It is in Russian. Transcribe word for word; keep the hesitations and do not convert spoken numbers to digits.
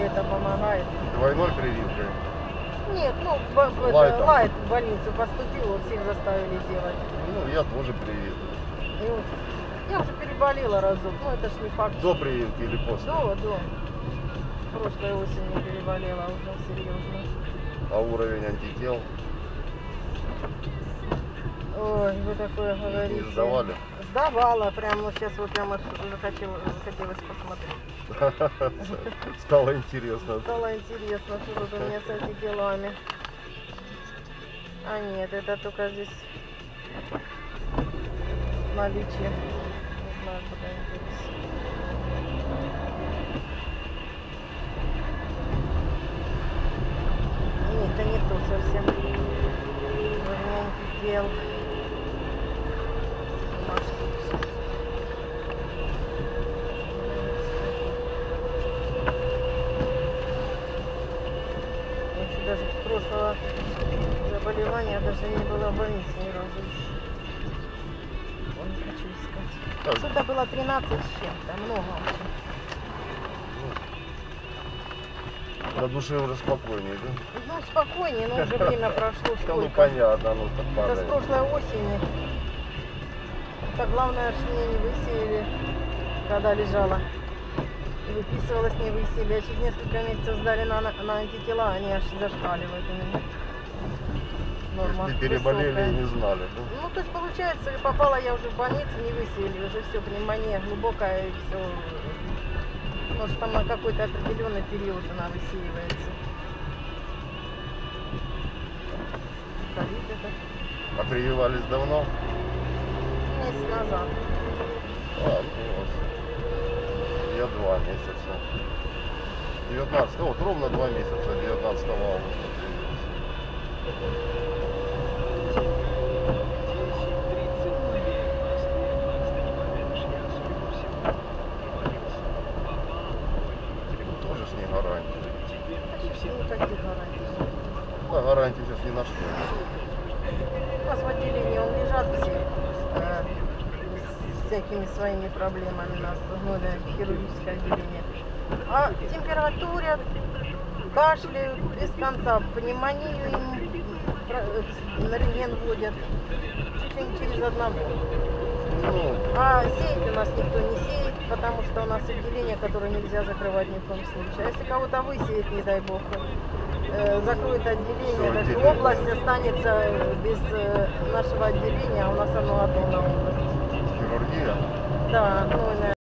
это помогает. Двойной прививкой? Нет, ну, в, это, Лайт в больницу поступил, вот всех заставили делать. Ну, я тоже привит. И вот, я уже переболела разок, ну это ж не факт. До прививки или после? До, до. Прошлой осенью переболела уже серьезно. А уровень антител? Ой, вы такое говорите. Не сдавали? Сдавала, прям, ну сейчас вот прямо захотелось, захотелось посмотреть. Стало интересно. Стало интересно, что тут у меня с антителами. А нет, это только здесь наличие. Не знаю, куда они делись. Нет, это не то совсем. Антител. Даже прошлого заболевания даже не было в больнице ни разу еще. Ой, не хочу искать. Что-то было тринадцать с чем-то, много очень. На душе уже спокойнее, да? Ну, спокойнее, но уже время прошло сколько. Ну, понятно, ну так Это с падает. прошлой осени. Так главное, что меня не высеяли, когда лежала. Выписывалась, не высели, а через несколько месяцев сдали на, на антитела, они аж зашкаливают у меня. Норма Не переболели высокая. и не знали, да? Ну, то есть, получается, попала я уже в больницу, не высели, уже все, пневмония глубокая и все. Потому что там на какой-то определенный период она высеивается. Ковид это. А прививались давно? Месяц назад. А, ну вот. Я два месяца. девятнадцатого, вот ровно два месяца, девятнадцатого августа привился. Тоже ж не гарантия. Никаких гарантий. Да, гарантии сейчас ни на что. У нас в отделении он лежат все э, с всякими своими проблемами. У нас ну, да, хирургическое отделение. А температурят, кашляют без конца, пневмонию им на рентген вводят чуть ли не через одного. Ну, А сеять у нас никто не сеет, потому что у нас отделение, которое нельзя закрывать ни в коем случае. А если кого-то высеет, не дай бог, э, закроет отделение, так отделение. область останется без э, нашего отделения, а у нас оно одно на область. хирургия. Да, ну,